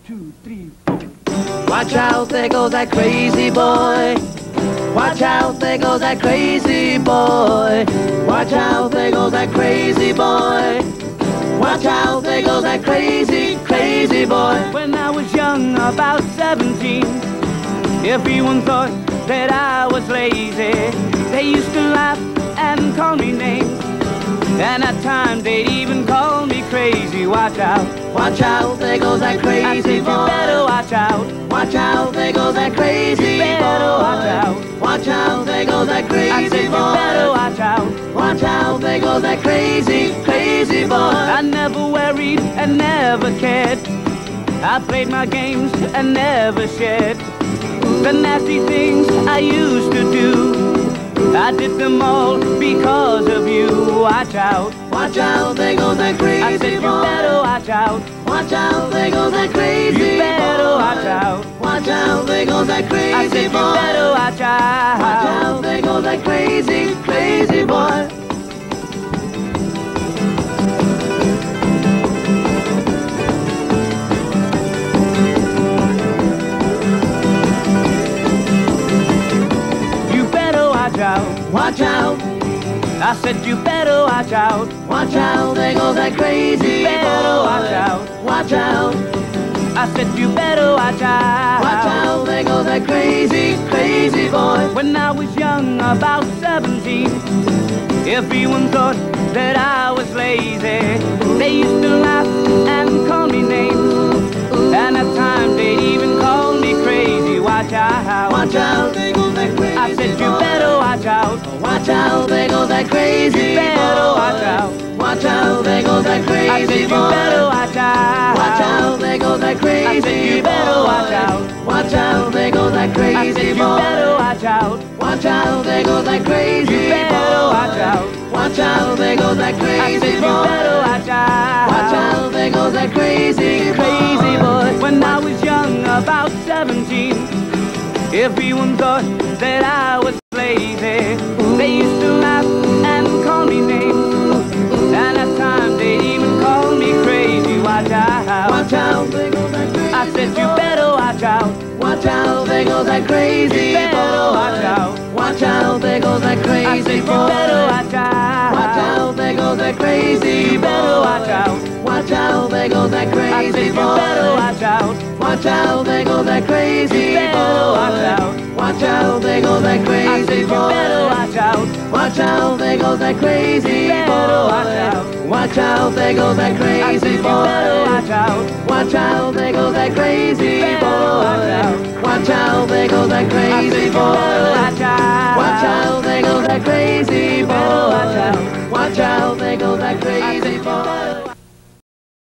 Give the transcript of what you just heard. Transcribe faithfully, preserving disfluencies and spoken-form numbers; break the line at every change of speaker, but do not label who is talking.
two, three, four. Watch out, there goes that crazy boy. Watch out, there goes that crazy boy. Watch out, there goes that crazy boy. Watch out, there goes that crazy, crazy boy. When I was young, about seventeen, everyone thought that I was lazy. They used to laugh and call me names, and at times they'd even call me crazy. Watch out, watch out, there goes that crazy I said, boy. You better watch out. Watch out, there goes that crazy you better boy. Watch out. Watch out, there goes that crazy I said, boy. You better watch out. Watch out, there goes that crazy, crazy boy. I never worried and never cared. I played my games and never shared. The nasty things I used to do, I did them all because of you. Watch out. Watch out, there goes that crazy I said, you boy. Better watch out. Watch out, there goes that crazy You better boy. Watch out. Watch out, there goes that crazy I said, boy. You better watch out. Watch out, there goes that crazy, crazy boy. Watch out, I said you better watch out. Watch out, there goes that crazy you better boy. Watch out, watch out, I said you better watch out. Watch out, there goes that crazy, crazy boy. When I was young, about seventeen, everyone thought that I was lazy. They used to laugh and call me names, and at times they'd even call me crazy. Watch out, watch out, there goes that crazy I said you boy. Better watch out. Watch out, there goes that crazy you better boy. Watch out. Watch out, there goes that crazy I said you boy. Better watch out. Watch out, there goes that crazy I said you better boy. Watch out. Watch out, there goes that crazy I said you boy. Better watch out. Watch out, there goes that crazy you better boy. Watch out. Watch out, there goes that crazy I said you boy. Better watch out. Watch out, there goes that crazy, crazy boy. When I was young, about seventeen, everyone thought that I was lazy. They used to laugh and call me names, and at times they'd even call me crazy. Watch out. Watch out, there goes that crazy I said you better watch out. Watch out, there goes that crazy you better watch out. Watch out, there goes that crazy I said you better watch out. Watch out, there goes that crazy you better watch out. Watch out, there goes that crazy I said you better watch out. Watch out, there goes that crazy you better watch out. Watch out, there goes that crazy I said you better watch out. Watch out, there goes that crazy better watch out. Watch out, there goes that crazy boy. Better watch out. Watch out, there goes that crazy boy. Watch out, there goes that crazy boy. Watch out. Watch out, there goes that crazy boy. Watch out, there goes that crazy boy.